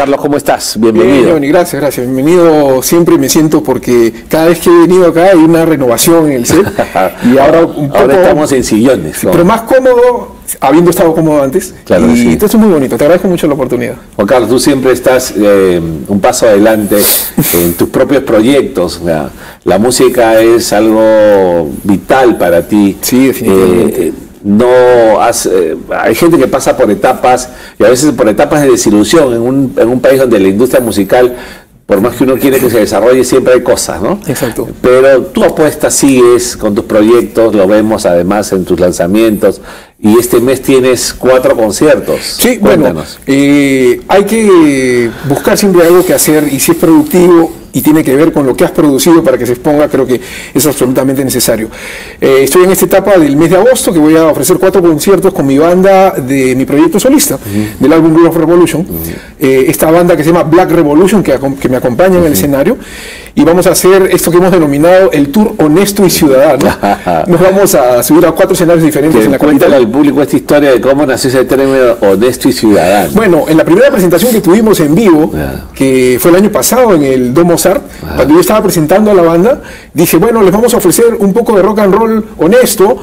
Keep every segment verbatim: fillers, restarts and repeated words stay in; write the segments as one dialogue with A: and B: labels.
A: Carlos, ¿cómo estás? Bienvenido.
B: Bien, Johnny, gracias, gracias. Bienvenido. Siempre me siento porque cada vez que he venido acá hay una renovación en el set. Y ahora un poco,
A: ahora estamos en sillones, ¿no?
B: Pero más cómodo, habiendo estado cómodo antes.
A: Claro,
B: y
A: sí.
B: esto es muy bonito. Te agradezco mucho la oportunidad.
A: Juan Carlos, tú siempre estás eh, un paso adelante en tus propios proyectos. O sea, la música es algo vital para ti.
B: Sí, definitivamente.
A: Eh, no has, eh, hay gente que pasa por etapas y a veces por etapas de desilusión en un, en un país donde la industria musical, por más que uno quiere que se desarrolle, siempre hay cosas, ¿no?
B: Exacto.
A: Pero tú apuestas, sigues con tus proyectos, lo vemos además en tus lanzamientos, y este mes tienes cuatro conciertos.
B: Sí,
A: Cuéntanos.
B: bueno, eh, hay que buscar siempre algo que hacer, y si es productivo y tiene que ver con lo que has producido para que se exponga, creo que es absolutamente necesario. Eh, estoy en esta etapa del mes de agosto que voy a ofrecer cuatro conciertos con mi banda de mi proyecto solista, uh-huh. del álbum Blue of Revolution, uh-huh. eh, esta banda que se llama Black Revolution, que, que me acompaña uh-huh. en el escenario, y vamos a hacer esto que hemos denominado el Tour Honesto y Ciudadano. Nos vamos a subir a cuatro escenarios diferentes
A: que
B: en la
A: cuéntale
B: capital.
A: al público esta historia de cómo nació ese término honesto y ciudadano.
B: Bueno, en la primera presentación que tuvimos en vivo, yeah. que fue el año pasado en el Domo Sart, ah. cuando yo estaba presentando a la banda, dije, bueno, les vamos a ofrecer un poco de rock and roll honesto,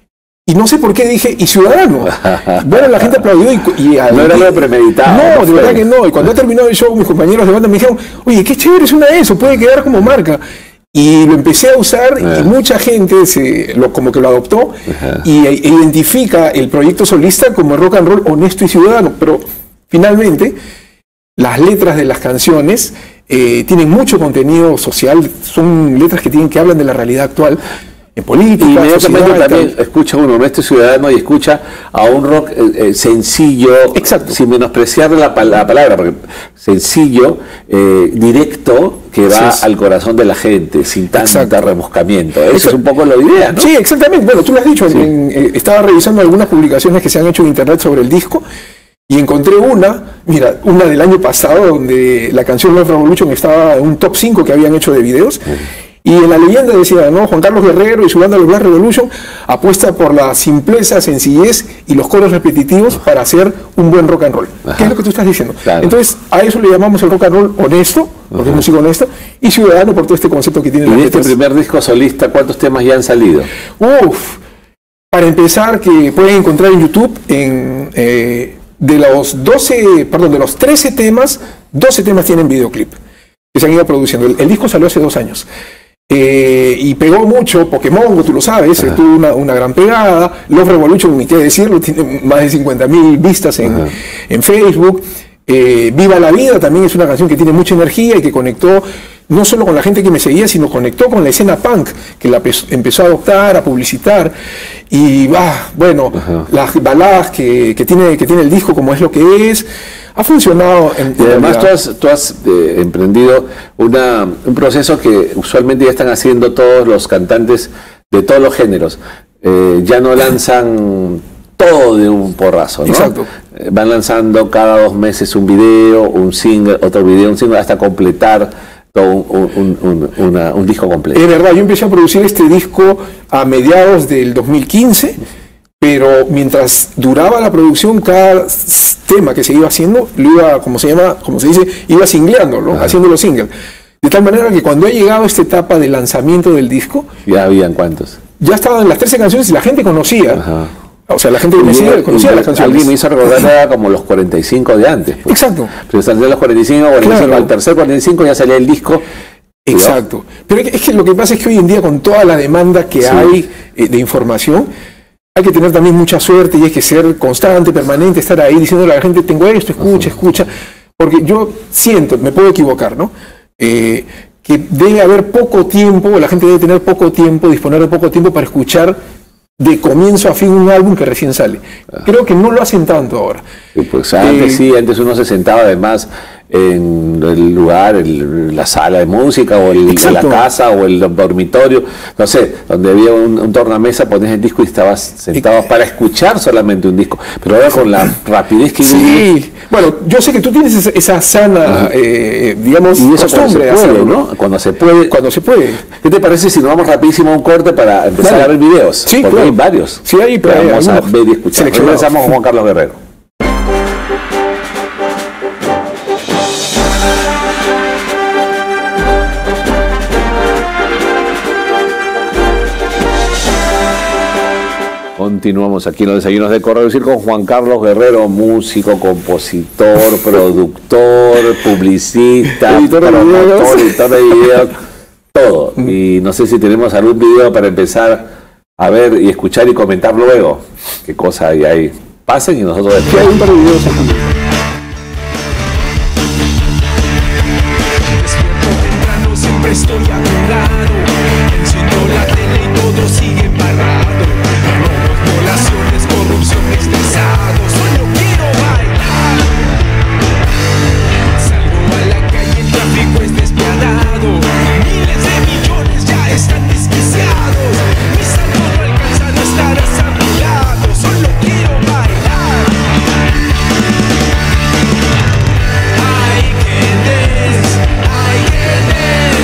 B: y no sé por qué dije, y ciudadano. Bueno, la gente aplaudió y... y al,
A: no era algo premeditado.
B: No,
A: no
B: de verdad que no. Y cuando ha terminado el show, mis compañeros de banda me dijeron, oye, qué chévere suena eso, puede quedar como marca. Y lo empecé a usar uh-huh. y mucha gente se, lo, como que lo adoptó uh-huh. y e, identifica el proyecto solista como rock and roll honesto y ciudadano. Pero finalmente, las letras de las canciones eh, tienen mucho contenido social, son letras que, tienen, que hablan de la realidad actual. En política,
A: y inmediatamente
B: sociedad,
A: también tal. Escucha uno, honesto ciudadano, y escucha a un rock eh, eh, sencillo,
B: exacto.
A: sin menospreciar la, la palabra, porque sencillo, eh, directo, que va sí, sí. al corazón de la gente, sin tanto rebuscamiento. Eso Exacto. es un poco la idea, ¿no?
B: Sí, exactamente. Bueno, tú lo has dicho, sí. en, eh, estaba revisando algunas publicaciones que se han hecho en internet sobre el disco, y encontré una, mira, una del año pasado, donde la canción Love Revolution estaba en un top cinco que habían hecho de videos, uh-huh. y en la leyenda decía, ¿no? Juan Carlos Guerrero y su banda Los Black Revolution apuesta por la simpleza, sencillez y los coros repetitivos para hacer un buen rock and roll. Ajá. ¿Qué es lo que tú estás diciendo? Claro. Entonces, a eso le llamamos el rock and roll honesto, porque Ajá. es música honesta, y ciudadano por todo este concepto que tiene.
A: ¿Y de este primer disco solista, cuántos temas ya han salido?
B: Uf, para empezar, que pueden encontrar en YouTube, en, eh, de los doce, perdón, de los trece temas, doce temas tienen videoclip, que se han ido produciendo. El, el disco salió hace dos años. Eh, y pegó mucho, Pokémon, tú lo sabes, eh, tuvo una, una gran pegada. Love Revolution, ni qué decirlo, tiene más de cincuenta mil vistas en, en Facebook. Eh, Viva la Vida también es una canción que tiene mucha energía y que conectó no solo con la gente que me seguía, sino conectó con la escena punk, que la empezó a adoptar, a publicitar. Y ah, bueno, Ajá. las baladas que, que, tiene, que tiene el disco, como es lo que es, ha funcionado. En,
A: y además tú has, tú has eh, emprendido una, un proceso que usualmente ya están haciendo todos los cantantes de todos los géneros. Eh, ya no lanzan todo de un porrazo, ¿no?
B: Exacto.
A: Eh, van lanzando cada dos meses un video, un single, otro video, un single, hasta completar todo un, un, un, una, un disco completo.
B: Es verdad, yo empecé a producir este disco a mediados del dos mil quince, pero mientras duraba la producción, cada tema que se iba haciendo, lo iba, como se llama, como se dice, iba singleando, ¿no? Ah. Haciéndolo single. De tal manera que cuando he llegado a esta etapa del lanzamiento del disco,
A: ya habían cuántos.
B: Ya estaban las trece canciones y la gente conocía. Ajá. O sea, la gente que me sigue conocía las canciones.
A: Alguien me hizo recordar era como los cuarenta y cinco de antes. Pues.
B: Exacto.
A: Pero salían los cuarenta y cinco, cuarenta y cinco, claro. Al tercer cuarenta y cinco ya salía el disco.
B: Exacto. Pero es que lo que pasa es que hoy en día, con toda la demanda que sí. hay eh, de información, hay que tener también mucha suerte y hay que ser constante, permanente, estar ahí diciéndole a la gente, tengo esto, escucha, uh-huh. escucha. Porque yo siento, me puedo equivocar, ¿no? Eh, que debe haber poco tiempo, la gente debe tener poco tiempo, disponer de poco tiempo para escuchar de comienzo a fin un álbum que recién sale. Creo que no lo hacen tanto ahora.
A: Pues antes eh, sí, antes uno se sentaba además en el lugar, el, la sala de música o el, la casa o el dormitorio, no sé, donde había un, un tornamesa, ponías el disco y estabas sentado eh, para escuchar solamente un disco. Pero ahora con la rapidez que...
B: Sí, viene, bueno, yo sé que tú tienes esa, esa sana, eh, digamos,
A: y eso
B: costumbre de
A: hacerlo, ¿no? Cuando se puede.
B: Cuando se puede.
A: ¿Qué te parece si nos vamos rapidísimo a un corte para empezar vale. a ver videos?
B: Sí,
A: porque
B: claro.
A: hay varios.
B: Sí, hay, pero hay
A: vamos a ver y escuchar. Regresamos con Juan Carlos Guerrero. Continuamos aquí en los desayunos de Correo Decir con Juan Carlos Guerrero, músico, compositor, productor, publicista,
B: editor de
A: promotor, editor de videos, todo. Y no sé si tenemos algún video para empezar a ver y escuchar y comentar luego. Qué cosa hay ahí. Pasen y nosotros después.
B: Sí, hay un par de videos aquí.
C: Estoy a tu lado, enciendo la tele y todo sigue embarrado. Robos, violaciones, corrupción, estresado. Solo quiero bailar. Salgo a la calle, el tráfico es despiadado. Miles de millones ya están desquiciados. Mi salto no alcanza, no estarás a mi lado. Solo quiero bailar. Ay, que des, ay, que des.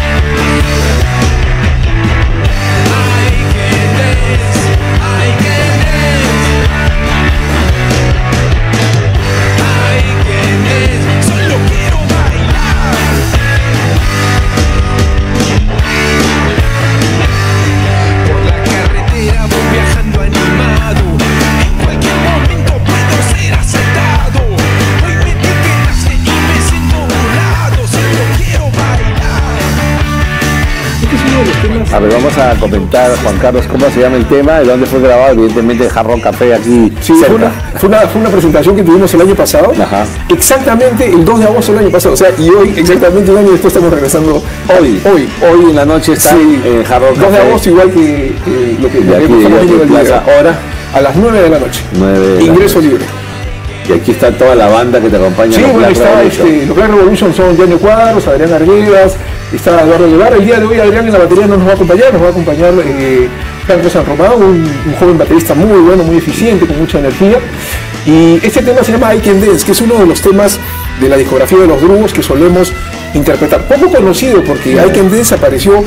A: A ver, vamos a comentar, Juan Carlos, cómo se llama el tema, de dónde fue grabado, evidentemente en Hard Rock Café aquí
B: Sí,
A: cerca.
B: fue una, fue, una, fue una presentación que tuvimos el año pasado,
A: Ajá.
B: exactamente el dos de agosto del año pasado, o sea, y hoy, exactamente un año después estamos regresando.
A: Hoy,
B: Hoy,
A: hoy en la noche está
B: sí,
A: en Hard Rock
B: dos de
A: Café.
B: agosto, igual que eh, lo que,
A: De
B: lo que
A: aquí, de
B: estamos
A: aquí,
B: viendo el día de
A: plaza,
B: hoy.
A: hora.
B: A las nueve de la noche.
A: nueve de la
B: Ingreso
A: noche.
B: libre.
A: Y aquí está toda la banda que te acompaña.
B: Sí,
A: en los
B: bueno,
A: Black
B: está
A: Revolution.
B: este, los Black Revolution son Gianni Cuadros, Adrián Arguedas, está Eduardo Guevara. El día de hoy Adrián en la batería no nos va a acompañar, nos va a acompañar eh, Franco San Román, un, un joven baterista muy bueno, muy eficiente, con mucha energía. Y este tema se llama I Can Dance, que es uno de los temas de la discografía de los Drugos que solemos interpretar. Poco conocido porque I Can Dance apareció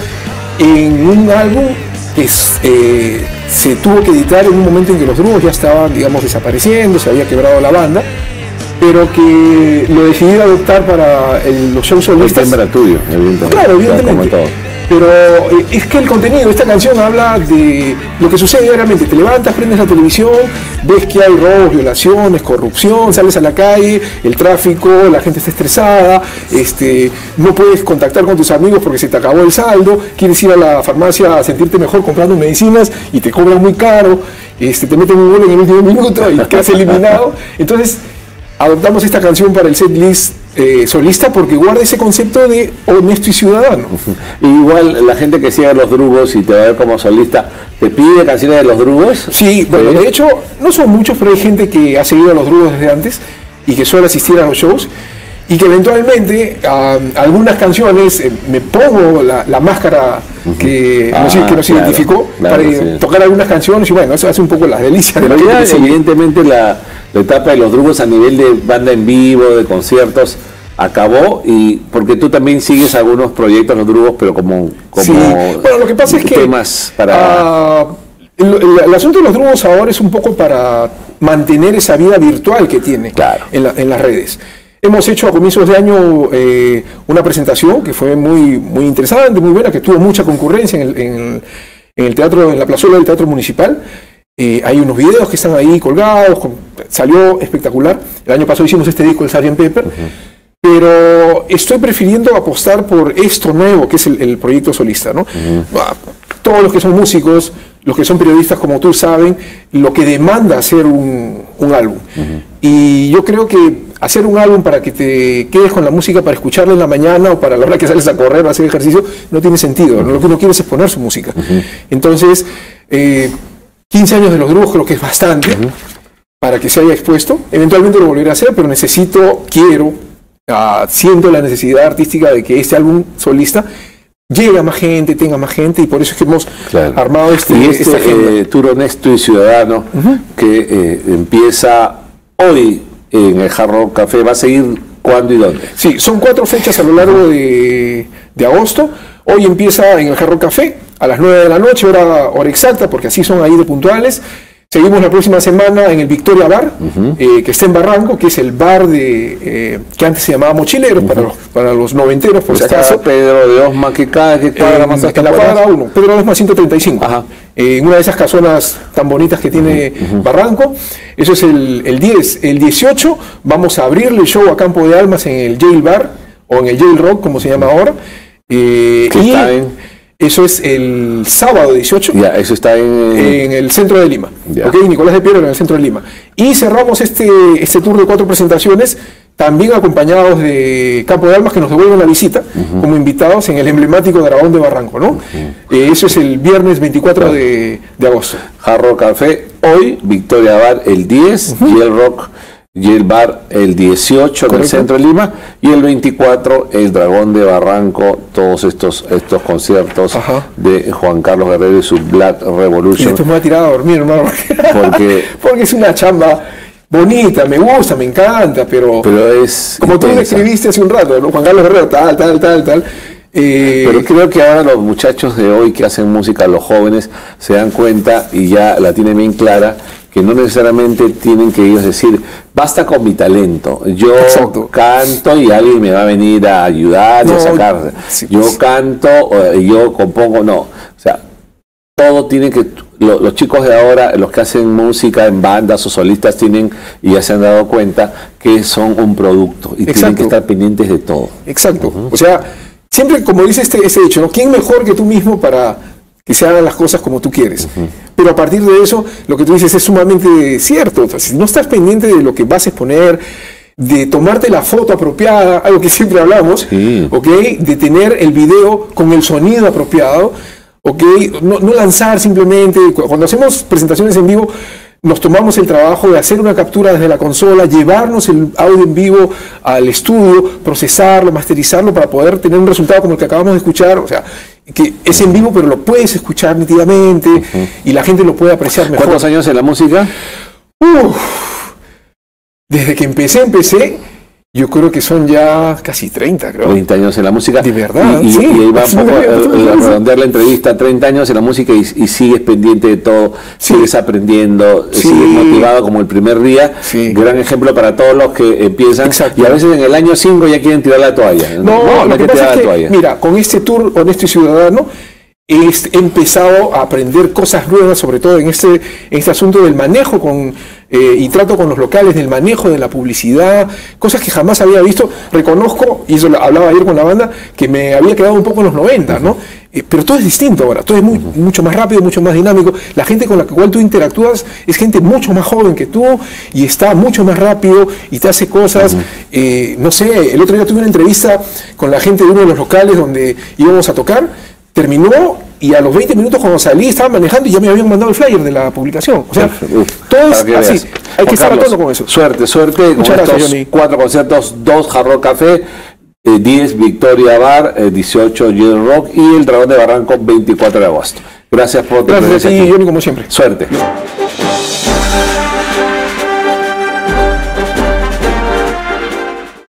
B: en un álbum que es, eh, se tuvo que editar en un momento en que los Drugos ya estaban, digamos, desapareciendo, se había quebrado la banda, pero que lo decidí adoptar para el, los shows
A: El
B: solistas.
A: tema era tuyo, evidentemente.
B: Claro,
A: Como
B: evidentemente.
A: todo.
B: Pero eh, es que el contenido de esta canción habla de lo que sucede diariamente. Te levantas, prendes la televisión, ves que hay robos, violaciones, corrupción, sales a la calle, el tráfico, la gente está estresada, este, no puedes contactar con tus amigos porque se te acabó el saldo, quieres ir a la farmacia a sentirte mejor comprando medicinas y te cobran muy caro, este, te meten un gol en el último minuto y quedas eliminado. Entonces, adoptamos esta canción para el setlist eh, solista porque guarda ese concepto de honesto y ciudadano.
A: Igual la gente que sigue a los Drugos y te va a ver como solista, ¿te pide canciones de los Drugos?
B: Sí, bueno, de hecho, no son muchos, pero hay gente que ha seguido a los Drugos desde antes y que suele asistir a los shows y que eventualmente a algunas canciones eh, me pongo la, la máscara que,
A: Ah,
B: nos, que nos
A: claro,
B: identificó
A: claro,
B: para
A: sí.
B: tocar algunas canciones y bueno, eso hace un poco las delicias de
A: Pero
B: la gente
A: ya
B: que sigue.
A: evidentemente la, la etapa de los Drugos a nivel de banda en vivo, de conciertos, acabó, y porque tú también sigues algunos proyectos de los Drugos, pero como, como
B: Sí, bueno, lo que pasa es que
A: temas para...
B: ah, el, el- el asunto de los Drugos ahora es un poco para mantener esa vida virtual que tiene
A: Claro.
B: en, la- en las redes. Hemos hecho a comienzos de año eh, una presentación que fue muy, muy interesante, muy buena, que tuvo mucha concurrencia en el, en el- en el teatro, en la plazuela del Teatro Municipal. Eh, hay unos videos que están ahí colgados, con- salió espectacular. El año pasado hicimos este disco, el sergeant Pepper. Pero estoy prefiriendo apostar por esto nuevo, que es el, el proyecto solista, ¿no? Ah, Todos los que son músicos, los que son periodistas como tú saben, lo que demanda hacer un, un álbum. Y yo creo que hacer un álbum para que te quedes con la música para escucharla en la mañana o para la hora que sales a correr o a hacer ejercicio, no tiene sentido. Lo que uno quiere es exponer su música. Entonces, eh, quince años de los Drugos creo que es bastante para que se haya expuesto. Eventualmente lo volveré a hacer, pero necesito, quiero, ah, siento la necesidad artística de que este álbum solista llegue a más gente, tenga más gente, y por eso es que hemos
A: Claro.
B: armado este,
A: y
B: esta
A: este
B: agenda.
A: eh, tour honesto y ciudadano que eh, empieza hoy en el Hard Rock Café, ¿va a seguir cuándo y dónde?
B: Sí, son cuatro fechas a lo largo de, de agosto. Hoy empieza en el Hard Rock Café a las nueve de la noche, hora, hora exacta, porque así son ahí de puntuales. Seguimos la próxima semana en el Victoria Bar, eh, que está en Barranco, que es el bar de eh, que antes se llamaba Mochileros, para, los, para los noventeros, por si
A: Está
B: acaso.
A: Pedro de Osma, que cada que cuadra
B: En,
A: más hasta
B: en la cuadra uno, Pedro Osma ciento treinta y cinco.
A: Ajá.
B: en una de esas casonas tan bonitas que tiene uh-huh. Barranco. Eso es el, el diez. El dieciocho vamos a abrirle el show a Campo de Almas en el Jail Bar, o en el Jail Rock, como se llama ahora. Eh,
A: ¿Qué
B: y
A: está en?
B: Eso es el sábado dieciocho.
A: Ya, eso está en...
B: en el centro de Lima.
A: Ya.
B: ¿Ok? Nicolás de Piedra en el centro de Lima. Y cerramos este, este tour de cuatro presentaciones, también acompañados de Campo de Almas, que nos devuelven la visita, uh-huh. como invitados en el emblemático Dragón de Barranco, ¿no? Uh-huh. Eh, eso es el viernes veinticuatro de, de agosto.
A: Hard Rock Café, hoy, Victoria Bar el diez, uh-huh. Jail Rock, Jail Bar el dieciocho en el centro de Lima, y el veinticuatro el Dragón de Barranco, todos estos, estos conciertos Ajá. de Juan Carlos Guerrero y su Black Revolution.
B: Y esto me va a tirar a dormir, hermano.
A: Porque,
B: porque es una chamba bonita, me gusta, me encanta, pero,
A: pero es
B: como intensa. Tú describiste hace un rato, ¿no? Juan Carlos Guerrero, tal, tal, tal, tal. Eh,
A: pero creo que ahora los muchachos de hoy que hacen música, los jóvenes, se dan cuenta y ya la tienen bien clara, que no necesariamente tienen que ellos decir, basta con mi talento, yo Exacto. canto y alguien me va a venir a ayudar no, y a sacar. Sí, yo pues. canto, yo compongo, no. O sea, todo tiene que, lo, los chicos de ahora, los que hacen música en bandas o solistas, tienen, y ya se han dado cuenta, que son un producto y Exacto. tienen que estar pendientes de todo.
B: Exacto. Uh-huh. O sea, siempre, como dice este, este dicho, ¿no? ¿Quién mejor que tú mismo para que se hagan las cosas como tú quieres? Uh-huh. Pero a partir de eso, lo que tú dices es sumamente cierto. O sea, si no estás pendiente de lo que vas a exponer, de tomarte la foto apropiada, algo que siempre hablamos, sí. ¿ok? De tener el video con el sonido apropiado, ¿ok? No, no lanzar simplemente. Cuando hacemos presentaciones en vivo, nos tomamos el trabajo de hacer una captura desde la consola, llevarnos el audio en vivo al estudio, procesarlo, masterizarlo para poder tener un resultado como el que acabamos de escuchar. O sea, que es en vivo, pero lo puedes escuchar nítidamente uh-huh. y la gente lo puede apreciar mejor.
A: ¿Cuántos años en la música?
B: Uf, desde que empecé, empecé. Yo creo que son ya casi treinta, creo.
A: treinta años en la música.
B: De verdad,
A: y, y,
B: sí.
A: Y ahí va un poco a, a redondear la entrevista, treinta años en la música y, y sigues pendiente de todo, sí. sigues aprendiendo, sí. sigues motivado como el primer día. Sí. Gran ejemplo para todos los que empiezan. Exacto. Y a veces en el año cinco ya quieren tirar la toalla.
B: No, no, no lo que pasa es que, toalla. Mira, con este tour Honesto y Ciudadano, he empezado a aprender cosas nuevas, sobre todo en este, en este asunto del manejo con, eh, y trato con los locales, del manejo de la publicidad, cosas que jamás había visto. Reconozco, y eso lo hablaba ayer con la banda, que me había quedado un poco en los noventa, ¿no? Eh, pero todo es distinto ahora, todo es muy, uh-huh. mucho más rápido, mucho más dinámico. La gente con la cual tú interactúas es gente mucho más joven que tú y está mucho más rápido y te hace cosas. Uh-huh. eh, no sé, el otro día tuve una entrevista con la gente de uno de los locales donde íbamos a tocar. Terminó y a los veinte minutos cuando salí estaba manejando y ya me habían mandado el flyer de la publicación. O sea, Uf, todo es así. Veas. Hay Juan que estar atento con eso.
A: Suerte, suerte.
B: Muchas
A: con
B: gracias,
A: estos
B: Johnny.
A: Cuatro conciertos, dos Hard Rock Café, eh, diez Victoria Bar, eh, dieciocho Jail Rock y el Dragón de Barranco veinticuatro de agosto. Gracias por tu
B: presencia. Gracias a ti, Johnny, como siempre.
A: Suerte.